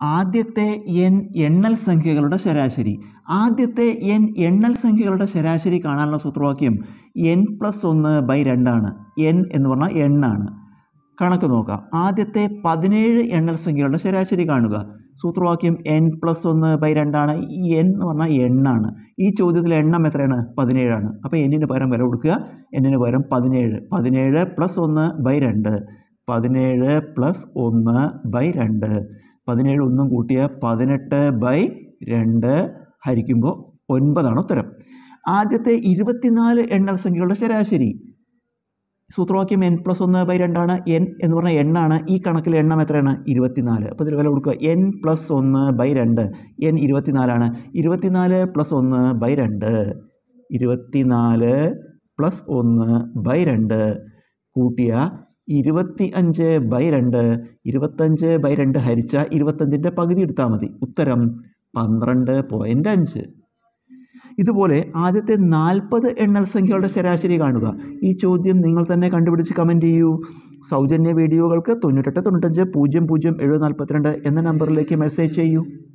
ആദ്യത്തെ n എണ്ണൽ സംഖ്യകളുടെ ശരാശരി. ആദ്യത്തെ n എണ്ണൽ സംഖ്യകളുടെ ശരാശരി കാണാനുള്ള സൂത്രവാക്യം n+1/2 ആണ്. n എന്ന് പറഞ്ഞാൽ എണ്ണാണ്. കണക്ക് നോക്കാം. ആദ്യത്തെ 17 എണ്ണൽ സംഖ്യകളുടെ ശരാശരി കാണുക. സൂത്രവാക്യം n+1/2 ആണ്. ഈ n എന്ന് പറഞ്ഞാൽ എണ്ണാണ്. ഈ ചോദ്യത്തിൽ എണ്ണം എത്രയാണ്? 17 ആണ്. അപ്പോൾ എന്നിന് പകരം വില കൊടുക്കുക. എന്നിന് പകരം 17. 17 + 1/2. 17 + 1/2. 17 ഒന്നും കൂട്ടിയ 18/2 ഹരിക്കുമ്പോൾ 9 ഉത്തരം. ആദ്യത്തെ 24 എണ്ണൽ സംഖ്യകളുടെ ശരാശരി. സൂത്രവാക്യം n+1/2 ആണ്. n എന്ന് പറഞ്ഞാൽ എണ്ണാണ്. ഈ കണക്കിൽ എണ്ണം എത്രയാണ്? 24. അപ്പോൾ ഇതിൽ വില കൊടുക്കുക. n+1/2. n 24 ആണ്. 24 + 1/2. 24 + 1/2 കൂട്ടിയ 25/2. 25/2 ഹരിച്ച 25ൻ്റെ പകുതി എടുത്താൽ മതി. ഉത്തരം 12.5. ഇതുപോലെ ആദ്യത്തെ 40 എണ്ണൽ സംഖ്യകളുടെ ശരാശരി കാണുക. ഈ ചോദ്യം നിങ്ങൾ തന്നെ കണ്ടുപിടിച്ച് കമൻറ്റ് ചെയ്യൂ. സൗജന്യ വീഡിയോകൾക്ക് 98 95 00 742 എന്ന നമ്പറിലേക്ക് മെസ്സേജ് ചെയ്യൂ.